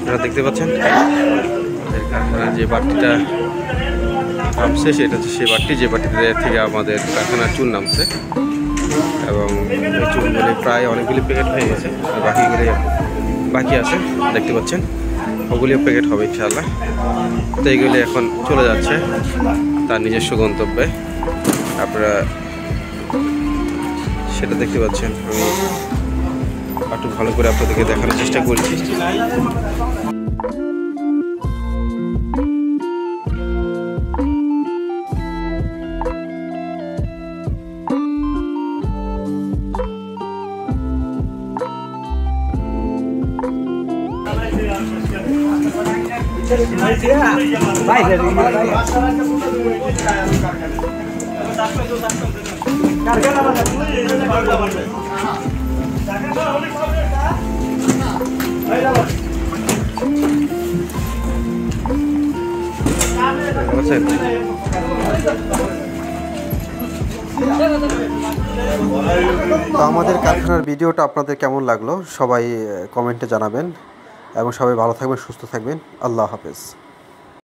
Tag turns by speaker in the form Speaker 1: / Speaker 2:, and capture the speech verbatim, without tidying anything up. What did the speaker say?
Speaker 1: আপনারা দেখতে পাচ্ছেন আমাদের কারখানার যে বাটিটা নামছে সেটা হচ্ছে সেই বাটি যে বাটিতে থেকে আমাদের কারখানার চুন নামছে এবং এই চুনগুলি প্রায় অনেকগুলি প্যাকেট হয়ে গেছে আর বাকিগুলি বাকি আছে দেখতে পাচ্ছেন ওগুলিও প্যাকেট হবে ইনশাআল্লাহ। তো এইগুলি এখন চলে যাচ্ছে তার নিজস্ব গন্তব্যে, আপনারা সেটা দেখতে পাচ্ছেন। আমি একটু ভালো করে আপনাদেরকে দেখানোর চেষ্টা করছি। তো আমাদের কারখানার ভিডিওটা আপনাদের কেমন লাগলো সবাই কমেন্টে জানাবেন এবং সবাই ভালো থাকবেন, সুস্থ থাকবেন। আল্লাহ হাফেজ।